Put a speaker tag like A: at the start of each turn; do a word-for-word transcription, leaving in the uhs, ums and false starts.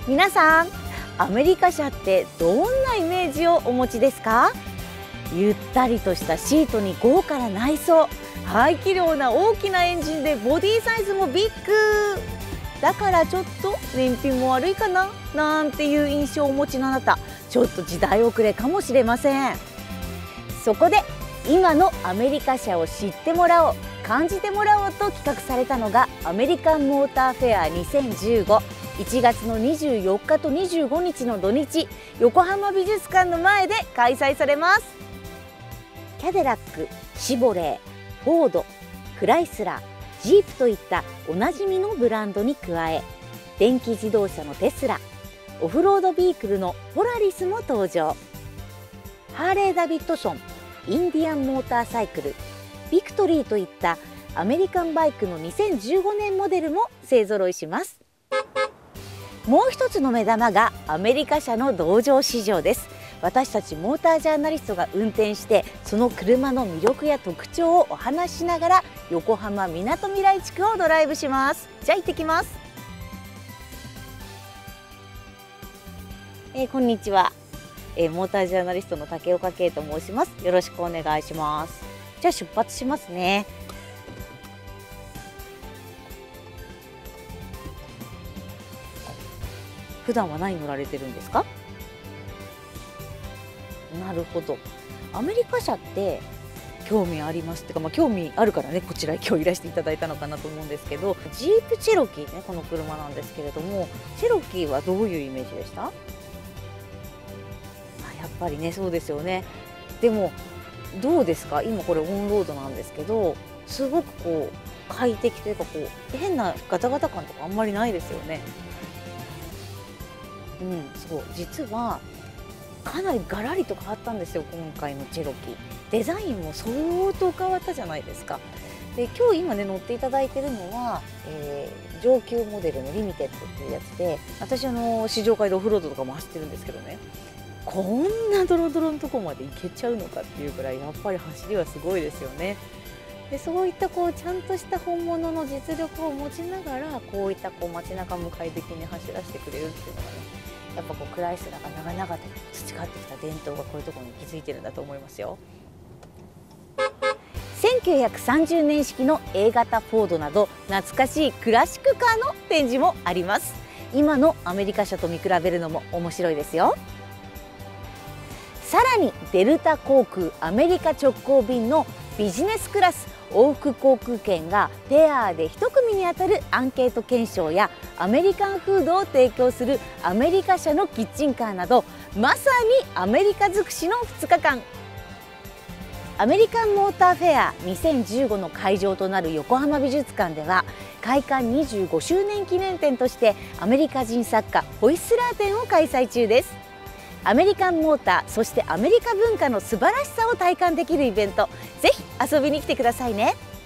A: 皆さん、アメリカ車ってどんなイメージをお持ちですか？ゆったりとしたシートに豪華な内装、排気量な大きなエンジンでボディサイズもビッグだからちょっと燃費も悪いかななんていう印象をお持ちのあなた、ちょっと時代遅れかもしれません。そこで今のアメリカ車を知ってもらおう、感じてもらおうと企画されたのがアメリカンモーターフェアにせんじゅうご。いちがつのにじゅうよっかとにじゅうごにちの土日、横浜美術館の前で開催されます。キャデラック、シボレー、フォード、クライスラー、ジープといったおなじみのブランドに加え、電気自動車のテスラ、オフロードビークルのポラリスも登場。ハーレー・ダビッドソン、インディアンモーターサイクル、ビクトリーといったアメリカンバイクのにせんじゅうごねんモデルも勢ぞろいします。もう一つの目玉がアメリカ車の同乗市場です。私たちモータージャーナリストが運転してその車の魅力や特徴をお話ししながら横浜みなとみらい地区をドライブします。じゃあ行ってきます。えー、こんにちは、えー、モータージャーナリストの竹岡圭と申します。よろしくお願いします。じゃあ出発しますね。普段は何乗られてるんですか？なるほど。アメリカ車って興味ありますっていうか、まあ、興味あるからねこちら今日いらしていただいたのかなと思うんですけど、ジープチェロキーね、この車なんですけれども、チェロキーはどういうイメージでした？あ、やっぱりね、そうですよね。でもどうですか、今これオンロードなんですけど、すごくこう快適というか、こう変なガタガタ感とかあんまりないですよね。うん、そう、実はかなりガラリと変わったんですよ、今回のチェロキー。デザインも相当変わったじゃないですか。で、今日今ね乗っていただいてるのは、えー、上級モデルのリミテッドっていうやつで、私あの試乗会でオフロードとかも走ってるんですけどね、こんなドロドロのとこまで行けちゃうのかっていうぐらいやっぱり走りはすごいですよね。で、そういったこうちゃんとした本物の実力を持ちながら、こういったこう街中も快適に走らせてくれるっていうのがね、やっぱこうクライスラーが長々と培ってきた伝統がこういうところに気づいてるんだと思いますよ。せんきゅうひゃくさんじゅうねん式の エー 型フォードなど懐かしいクラシックカーの展示もあります。今のアメリカ車と見比べるのも面白いですよ。さらにデルタ航空アメリカ直行便のビジネスクラス往復航空券がペアでいち組にあたるアンケート検証やアメリカンフードを提供するアメリカ車のキッチンカーなど、まさにアメリカ尽くしのふつかかん。アメリカンモーターフェアにせんじゅうごの会場となる横浜美術館では、開館にじゅうごしゅうねん記念展としてアメリカ人作家ホイッスラー展を開催中です。アメリカンモーター、そしてアメリカ文化の素晴らしさを体感できるイベント、ぜひ遊びに来てくださいね。